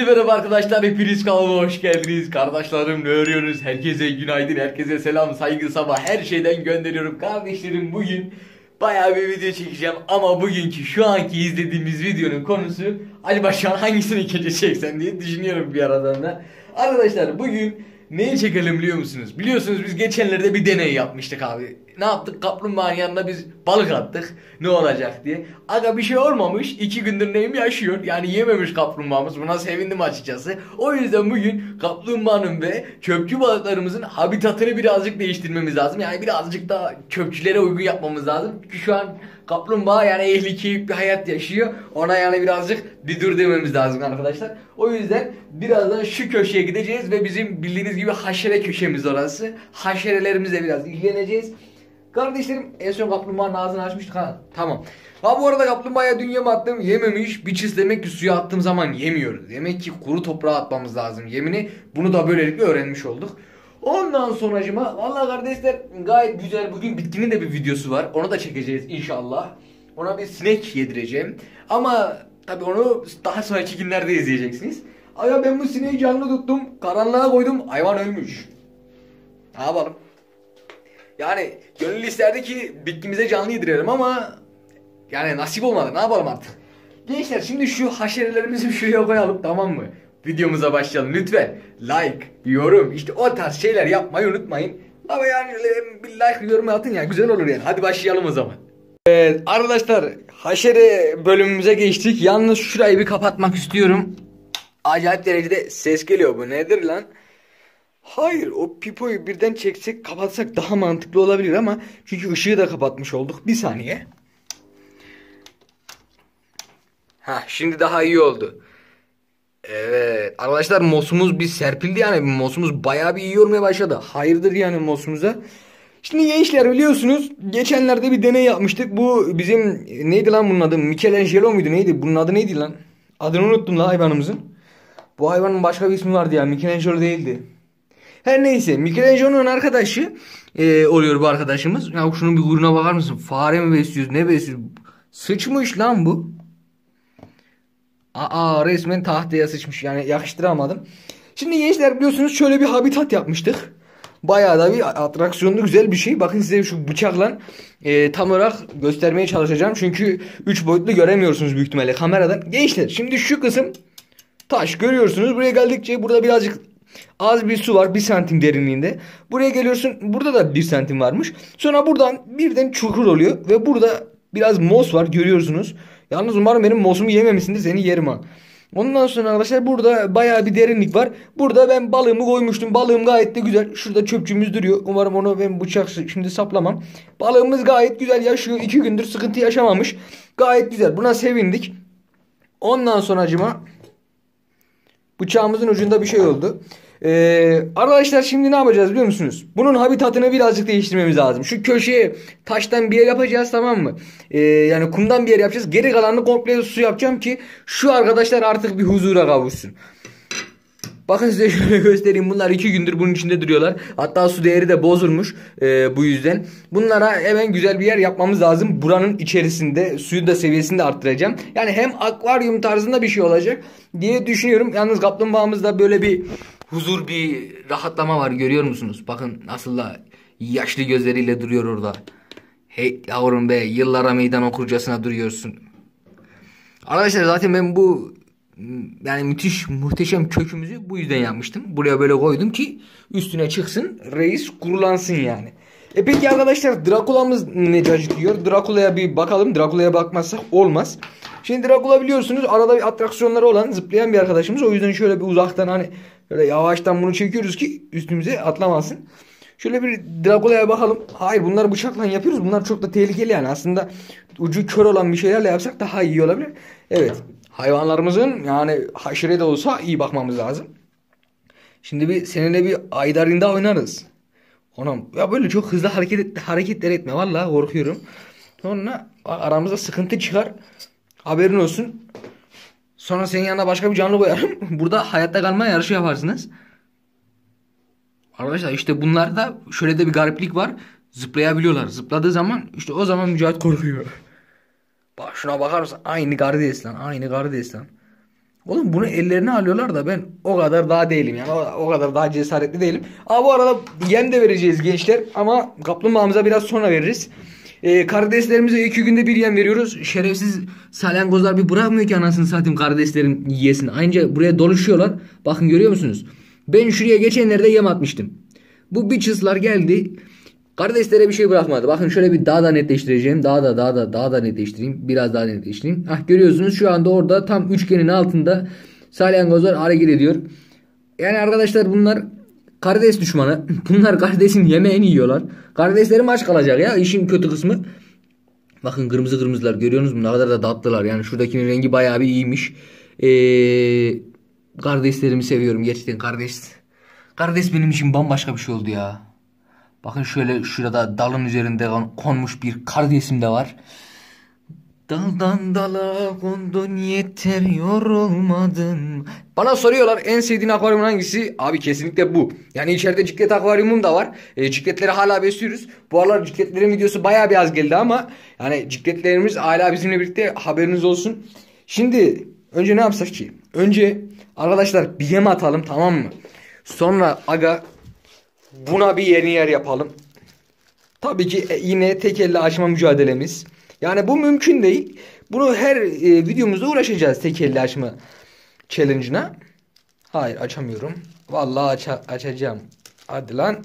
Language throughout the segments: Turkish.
merhaba arkadaşlar, hepiniz kanalıma hoş geldiniz. Kardeşlerim, ne örüyorsunuz? Herkese günaydın, herkese selam, saygı, sabah her şeyden gönderiyorum. Kardeşlerim, bugün bayağı bir video çekeceğim ama bugünkü şu anki izlediğimiz videonun konusu acaba şu an hangisini çeksem diye düşünüyorum bir aradan da. Arkadaşlar, bugün neyi çekelim biliyor musunuz? Biliyorsunuz biz geçenlerde bir deney yapmıştık abi. Ne yaptık? Kaplumbağanın yanına biz balık attık. Ne olacak diye. Aga bir şey olmamış. 2 gündür neyim yaşıyor. Yani yememiş kaplumbağamız. Buna sevindim açıkçası. O yüzden bugün kaplumbağanın ve çöpçü balıklarımızın habitatını birazcık değiştirmemiz lazım. Yani birazcık daha çöpçülere uygun yapmamız lazım. Çünkü şu an kaplumbağa yani ehli bir hayat yaşıyor. Ona yani birazcık bir dur dememiz lazım arkadaşlar. O yüzden birazdan şu köşeye gideceğiz ve bizim bildiğiniz gibi haşere köşemiz orası. Haşerelerimizle biraz ilgileneceğiz. Kardeşlerim, en son kaplumbağanın ağzını açmıştık ha. Tamam. Ha bu arada kaplumbağaya dün yem attım, yememiş. Bir demek ki suya attığım zaman yemiyoruz. Demek ki kuru toprağa atmamız lazım yemini. Bunu da böylelikle öğrenmiş olduk. Ondan sonracıma vallahi kardeşler gayet güzel, bugün bitkinin de bir videosu var. Onu da çekeceğiz inşallah. Ona bir sinek yedireceğim. Ama tabii onu daha sonraki günlerde izleyeceksiniz. Aya ben bu sineği canlı tuttum. Karanlığa koydum. Hayvan ölmüş. Ne yapalım? Yani gönül isterdi ki bitkimize canlı yedirelim ama yani nasip olmadı. Ne yapalım artık? Gençler, şimdi şu haşerelerimizi şuraya koyalım, tamam mı? Videomuza başlayalım. Lütfen like, yorum, işte o tarz şeyler yapmayı unutmayın. Ama yani bir like, yorum atın ya, güzel olur yani. Hadi başlayalım o zaman. Evet arkadaşlar, haşere bölümümüze geçtik. Yalnız şurayı bir kapatmak istiyorum. Acayip derecede ses geliyor, bu nedir lan? Hayır, o pipoyu birden çeksek kapatsak daha mantıklı olabilir ama çünkü ışığı da kapatmış olduk. Bir saniye. Ha, şimdi daha iyi oldu. Evet arkadaşlar, mosumuz bir serpildi, yani mosumuz bayağı bir iyi olmaya başladı. Hayırdır yani mosumuza. Şimdi gençler, biliyorsunuz geçenlerde bir deney yapmıştık. Bu bizim neydi lan bunun adı? Michelangelo muydu, neydi? Bunun adı neydi lan? Adını unuttum lan hayvanımızın. Bu hayvanın başka bir ismi vardı ya, Michelangelo değildi. Her neyse, Michelangelo'nun arkadaşı oluyor bu arkadaşımız. Ya şunun bir kuyruğuna bakar mısın? Fare mi besliyoruz, ne besliyoruz? Sıçmış lan bu. Resmen tahtaya sıçmış, yani yakıştıramadım. Şimdi gençler, biliyorsunuz şöyle bir habitat yapmıştık. Bayağı da bir atraksiyonlu, güzel bir şey. Bakın size şu bıçakla tam olarak göstermeye çalışacağım. Çünkü 3 boyutlu göremiyorsunuz büyük ihtimalle kameradan. Gençler, şimdi şu kısım taş görüyorsunuz. Buraya geldikçe burada birazcık az bir su var, 1 santim derinliğinde. Buraya geliyorsun, burada da 1 santim varmış. Sonra buradan birden çukur oluyor ve burada biraz mos var, görüyorsunuz. Yalnız umarım benim mosumu yememişsindir, seni yerim ha. Ondan sonra arkadaşlar burada bayağı bir derinlik var. Burada ben balığımı koymuştum. Balığım gayet de güzel. Şurada çöpçümüz duruyor. Umarım onu ben bıçak şimdi saplamam. Balığımız gayet güzel yaşıyor. 2 gündür sıkıntı yaşamamış. Gayet güzel. Buna sevindik. Ondan sonracıma bıçağımızın ucunda bir şey oldu. Arkadaşlar, şimdi ne yapacağız biliyor musunuz? Bunun habitatını birazcık değiştirmemiz lazım. Şu köşeye taştan bir yer yapacağız, tamam mı? Yani kumdan bir yer yapacağız. Geri kalanını komple su yapacağım ki şu arkadaşlar artık bir huzura kavuşsun. Bakın size şöyle göstereyim. Bunlar 2 gündür bunun içinde duruyorlar. Hatta su değeri de bozulmuş bu yüzden. Bunlara hemen güzel bir yer yapmamız lazım. Buranın içerisinde suyu da seviyesini de arttıracağım. Yani hem akvaryum tarzında bir şey olacak diye düşünüyorum. Yalnız kaplumbağamızda böyle bir huzur, bir rahatlama var, görüyor musunuz? Bakın nasıl da yaşlı gözleriyle duruyor orada. Hey yavrum be, yıllara meydan okurcasına duruyorsun. Arkadaşlar zaten ben bu yani muhteşem kökümüzü bu yüzden yapmıştım. Buraya böyle koydum ki üstüne çıksın, reis kurulansın yani. Peki arkadaşlar, Drakula'mız ne cacıkıyor? Drakula'ya bir bakalım. Drakula'ya bakmazsak olmaz. Şimdi Drakula biliyorsunuz arada bir atraksiyonları olan, zıplayan bir arkadaşımız. O yüzden şöyle bir uzaktan, hani böyle yavaştan bunu çekiyoruz ki üstümüze atlamasın. Şöyle bir Drakula'ya bakalım. Hayır, bunları bıçakla yapıyoruz. Bunlar çok da tehlikeli yani. Aslında ucu kör olan bir şeylerle yapsak daha iyi olabilir. Evet. Hayvanlarımızın yani haşire de olsa iyi bakmamız lazım. Şimdi seninle bir Aydarında oynarız. Onam ya, böyle çok hızlı hareketler etme. Vallahi korkuyorum. Sonra aramızda sıkıntı çıkar. Haberin olsun. Sonra senin yanına başka bir canlı koyarım. Burada hayatta kalma yarışı yaparsınız. Arkadaşlar işte bunlarda şöyle de bir gariplik var. Zıplayabiliyorlar. Zıpladığı zaman işte o zaman Mücahit korkuyor. Bak şuna bakar mısın? Aynı Garides lan. Aynı Garides lan. Oğlum bunu ellerine alıyorlar da ben o kadar daha değilim yani o kadar daha cesaretli değilim. Ama bu arada yem de vereceğiz gençler ama kaplumbağamıza biraz sonra veririz. Karideslerimize 2 günde bir yem veriyoruz. Şerefsiz salyangozlar bir bırakmıyor ki anasını satayım karideslerin yiyesin. Aynıca buraya doluşuyorlar. Bakın görüyor musunuz? Ben şuraya geçenlerde yem atmıştım. Bu bitches'lar geldi. Karideslere bir şey bırakmadı. Bakın şöyle bir daha da netleştireceğim. Daha da netleştireyim. Biraz daha netleştireyim. Hah, görüyorsunuz şu anda orada tam üçgenin altında salyangozlar hareket ediyor. Yani arkadaşlar bunlar karides düşmanı. Bunlar karidesin yemeğini yiyorlar. Karideslerim aç kalacak ya. İşin kötü kısmı. Bakın kırmızı kırmızılar görüyorsunuz mu? Ne kadar da tatlılar. Yani şuradakinin rengi bayağı bir iyiymiş. Karideslerimi seviyorum gerçekten. Karides benim için bambaşka bir şey oldu ya. Bakın şöyle şurada dalın üzerinde konmuş bir karidesim de var. Daldan dala kondun yeter yorulmadın. Bana soruyorlar en sevdiğin akvaryumun hangisi? Abi kesinlikle bu. Yani içeride ciklet akvaryumum da var. Cikletleri hala besliyoruz. Bu aralar cikletlerin videosu bayağı bir az geldi ama yani cikletlerimiz hala bizimle birlikte, haberiniz olsun. Şimdi önce ne yapsak ki? Önce arkadaşlar bir yem atalım, tamam mı? Sonra aga buna bir yeni yer yapalım. Tabii ki yine tek elle açma mücadelemiz. Yani bu mümkün değil. Bunu her videomuzda uğraşacağız tek elle açma challenge'ına. Hayır açamıyorum. Vallahi açacağım. Hadi lan.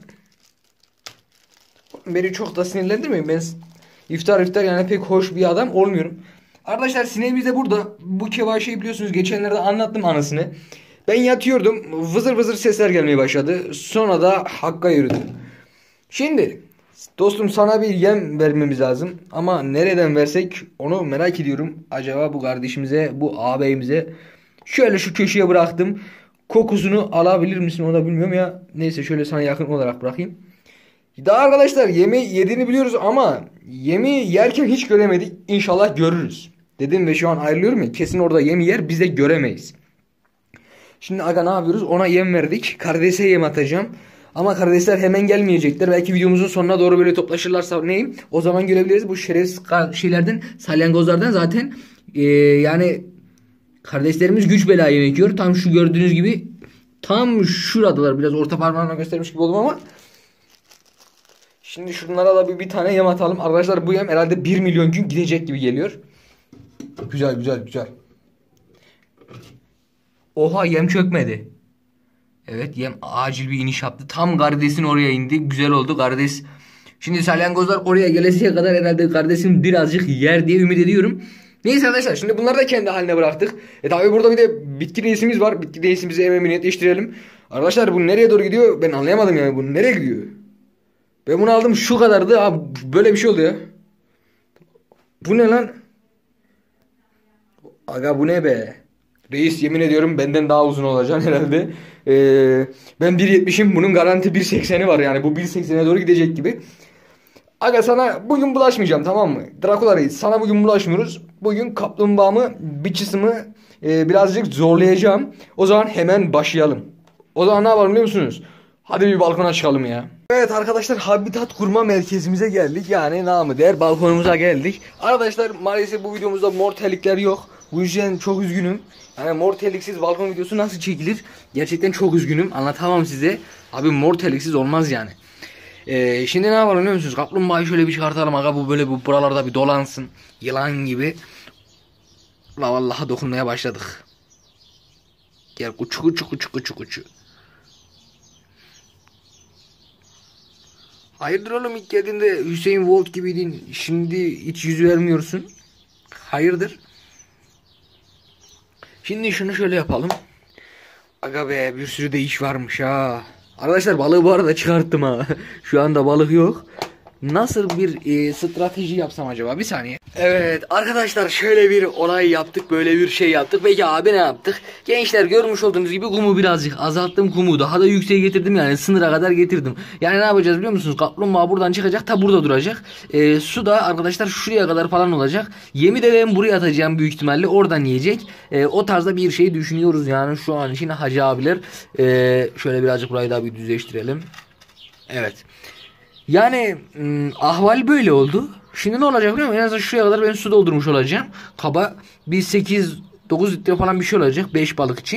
Beni çok da sinirlendirmeyin. Ben iftar yani pek hoş bir adam olmuyorum. Arkadaşlar sineğimiz de burada. Bu kevaşeyi biliyorsunuz geçenlerde anlattım anasını. Ben yatıyordum. Vızır vızır sesler gelmeye başladı. Sonra da Hakk'a yürüdüm. Şimdi dostum sana bir yem vermemiz lazım. Ama nereden versek onu merak ediyorum. Acaba bu kardeşimize, bu ağabeyimize şöyle şu köşeye bıraktım. Kokusunu alabilir misin onu da bilmiyorum ya. Neyse şöyle sana yakın olarak bırakayım. Daha arkadaşlar yemi yediğini biliyoruz ama yemi yerken hiç göremedik. İnşallah görürüz. Dedim ve şu an ayrılıyorum ya. Kesin orada yemi yer, biz de göremeyiz. Şimdi aga ne yapıyoruz? Ona yem verdik. Karidese yem atacağım. Ama karidesler hemen gelmeyecekler. Belki videomuzun sonuna doğru böyle toplaşırlarsa neyim? O zaman görebiliriz. Bu şerefsiz şeylerden, salyangozlardan zaten yani karideslerimiz güç bela yemek yiyor. Tam şu gördüğünüz gibi tam şuradalar. Biraz orta parmağımla göstermiş gibi oldum ama. Şimdi şunlara da bir tane yem atalım. Arkadaşlar bu yem herhalde 1 milyon gün gidecek gibi geliyor. Güzel güzel güzel. Oha yem çökmedi. Evet yem acil bir iniş yaptı. Tam karidesin oraya indi. Güzel oldu karides. Şimdi salyangozlar oraya gelesiye kadar herhalde karidesin birazcık yer diye ümit ediyorum. Neyse arkadaşlar şimdi bunları da kendi haline bıraktık. Tabi burada bir de bitki reisimiz var. Bitki reisimizi hemen netleştirelim. Arkadaşlar bu nereye doğru gidiyor? Ben anlayamadım yani bu nereye gidiyor? Ben bunu aldım şu kadardı. Abi böyle bir şey oldu ya. Bu ne lan? Aga bu ne be? Reis yemin ediyorum benden daha uzun olacaksın herhalde. Ben 1.70'im, bunun garanti 1.80'i var yani bu 1.80'e doğru gidecek gibi. Aga sana bugün bulaşmayacağım, tamam mı? Dracula Reis sana bugün bulaşmıyoruz. Bugün kaplumbağamı, biçisimi birazcık zorlayacağım. O zaman hemen başlayalım. O zaman ne yapalım biliyor musunuz? Hadi bir balkona çıkalım ya. Evet arkadaşlar habitat kurma merkezimize geldik. Yani namı değer balkonumuza geldik. Arkadaşlar maalesef bu videomuzda mor terlikler yok. Bu yüzden çok üzgünüm. Yani mor terliksiz balkon videosu nasıl çekilir? Gerçekten çok üzgünüm. Anlatamam size. Abi mor terliksiz olmaz yani. Şimdi ne yapalım biliyor musunuz? Kaplumbağayı şöyle bir çıkartalım. Aga bu böyle bu buralarda bir dolansın. Yılan gibi. La vallahi dokunmaya başladık. Gel kuçu kuçu kuçu kuçu kuçu. Hayırdır oğlum ilk geldiğinde Hüseyin Bolt gibiydin. Şimdi hiç yüz vermiyorsun. Hayırdır? Şimdi şunu şöyle yapalım. Aga be bir sürü de iş varmış ha. Arkadaşlar balığı bu arada çıkarttım ha. Şu anda balık yok. Nasıl bir strateji yapsam acaba? Bir saniye. Evet arkadaşlar şöyle bir olay yaptık. Böyle bir şey yaptık. Peki abi ne yaptık? Gençler görmüş olduğunuz gibi kumu birazcık azalttım. Kumu daha da yükseğe getirdim. Yani sınıra kadar getirdim. Yani ne yapacağız biliyor musunuz? Kaplumbağa buradan çıkacak. Ta burada duracak. Su da arkadaşlar şuraya kadar falan olacak. Yemi de ben buraya atacağım büyük ihtimalle. Oradan yiyecek. O tarzda bir şey düşünüyoruz yani şu an için hacı abiler. Şöyle birazcık burayı daha bir düzleştirelim. Evet. Yani ahval böyle oldu. Şimdi ne olacak biliyor musun? En azından şuraya kadar ben su doldurmuş olacağım. Kaba bir 8 9 litre falan bir şey olacak 5 balık için.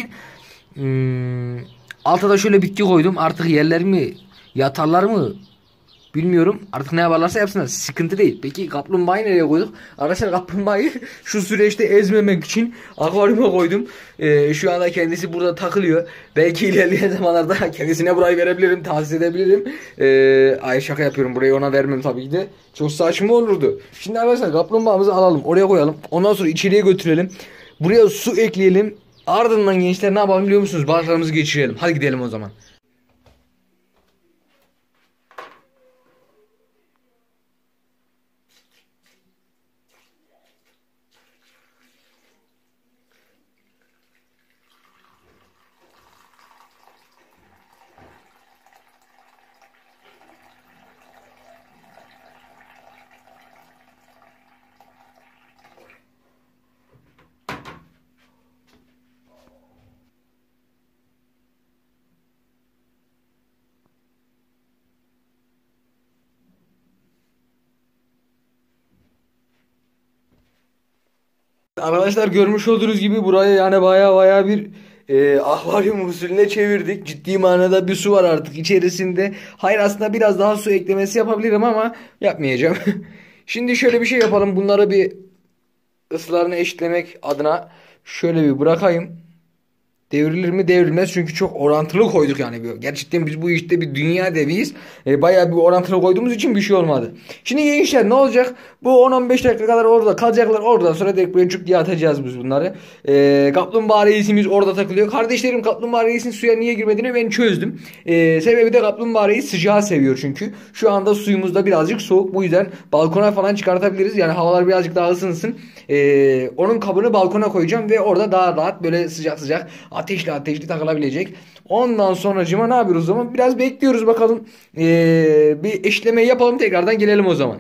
Alta da şöyle bitki koydum. Artık yerler mi yatarlar mı bilmiyorum. Artık ne yaparlarsa yapsınlar. Sıkıntı değil. Peki kaplumbağayı nereye koyduk? Arkadaşlar kaplumbağayı şu süreçte ezmemek için akvaryuma koydum. Şu anda kendisi burada takılıyor. Belki ilerleyen zamanlarda kendisine burayı verebilirim. Tahsis edebilirim. Ay şaka yapıyorum. Burayı ona vermem tabii ki de. Çok saçma olurdu. Şimdi arkadaşlar kaplumbağamızı alalım. Oraya koyalım. Ondan sonra içeriye götürelim. Buraya su ekleyelim. Ardından gençler ne yapalım biliyor musunuz? Balıklarımızı geçirelim. Hadi gidelim o zaman. Arkadaşlar görmüş olduğunuz gibi burayı yani baya bir akvaryum usulüne çevirdik. Ciddi manada bir su var artık içerisinde. Hayır aslında biraz daha su eklemesi yapabilirim ama yapmayacağım. Şimdi şöyle bir şey yapalım. Bunları bir ısılarını eşitlemek adına şöyle bir bırakayım. Devrilir mi? Devrilmez çünkü çok orantılı koyduk yani. Gerçekten biz bu işte bir dünya deviyiz. Bayağı bir orantılı koyduğumuz için bir şey olmadı. Şimdi gençler ne olacak? Bu 10-15 dakika kadar orada kalacaklar. Oradan sonra direkt böyle çuk diye atacağız biz bunları. Kaplumbağa reisimiz orada takılıyor. Kardeşlerim kaplumbağa reisin suya niye girmediğini ben çözdüm. Sebebi de kaplumbağa reis sıcağı seviyor çünkü. Şu anda suyumuzda birazcık soğuk. Bu yüzden balkona falan çıkartabiliriz. Yani havalar birazcık daha ısınsın. Onun kabını balkona koyacağım ve orada daha rahat böyle sıcak sıcak ateşli takılabilecek. Ondan sonracıma ne yapıyoruz o zaman? Biraz bekliyoruz bakalım. Bir eşlemeyi yapalım tekrardan gelelim o zaman.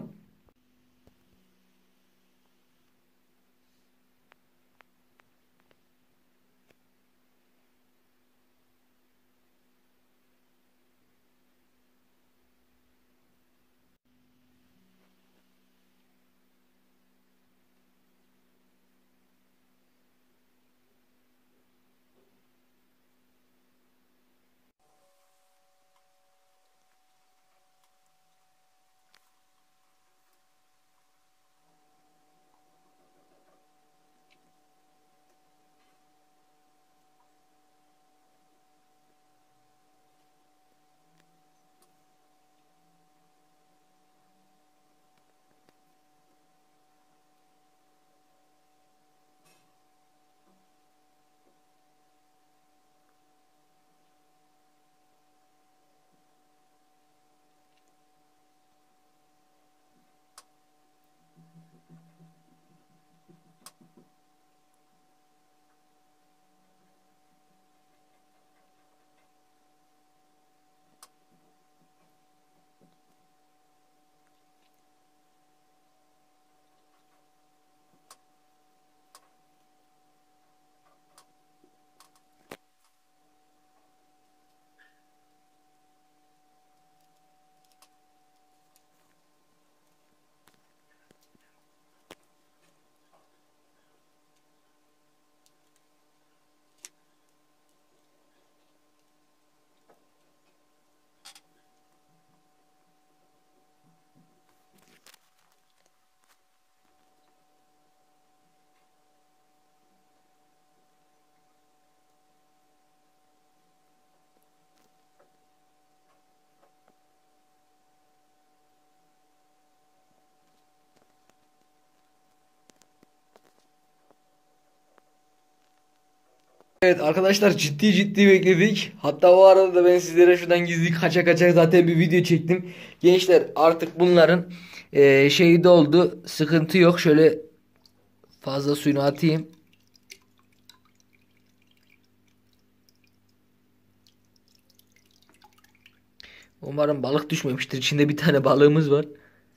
Evet arkadaşlar ciddi bekledik. Hatta o arada da ben sizlere şuradan gizli kaça kaça zaten bir video çektim. Gençler artık bunların şeyi doldu. Sıkıntı yok. Şöyle fazla suyunu atayım. Umarım balık düşmemiştir. İçinde bir tane balığımız var.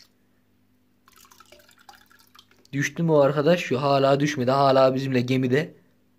Düştü mü o arkadaş? Şu hala düşmedi. Hala bizimle gemide.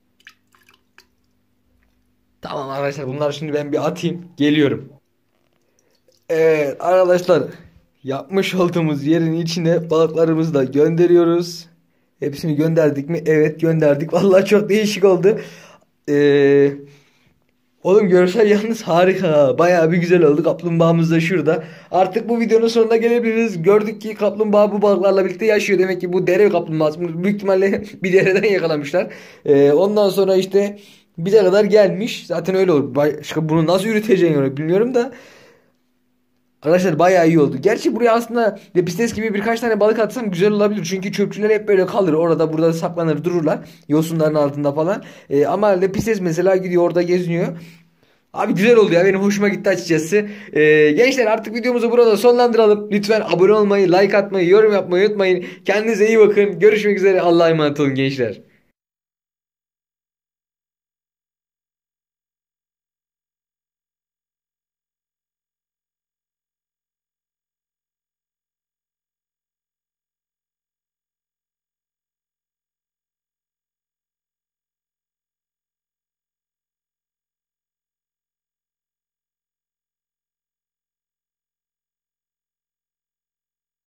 Tamam arkadaşlar bunları şimdi ben bir atayım. Geliyorum. Evet arkadaşlar yapmış olduğumuz yerin içine balıklarımızı da gönderiyoruz. Hepsini gönderdik mi? Evet gönderdik. Vallahi çok değişik oldu. Eee Oğlum görsel yalnız harika. Bayağı bir güzel oldu. Kaplumbağamız da şurada. Artık bu videonun sonuna gelebiliriz. Gördük ki kaplumbağa bu balıklarla birlikte yaşıyor. Demek ki bu dere kaplumbağası. Büyük ihtimalle bir dereden yakalamışlar. Ondan sonra işte bize kadar gelmiş. Zaten öyle olur. Başka bunu nasıl yürüteceğini bilmiyorum da. Arkadaşlar bayağı iyi oldu. Gerçi buraya aslında lepistes gibi birkaç tane balık atsam güzel olabilir. Çünkü çöpçüler hep böyle kalır. Orada burada saklanır dururlar. Yosunların altında falan. Ama lepistes mesela gidiyor orada geziniyor. Abi güzel oldu ya, benim hoşuma gitti açıkçası. Gençler artık videomuzu burada sonlandıralım. Lütfen abone olmayı, like atmayı, yorum yapmayı unutmayın. Kendinize iyi bakın. Görüşmek üzere. Allah'a emanet olun gençler.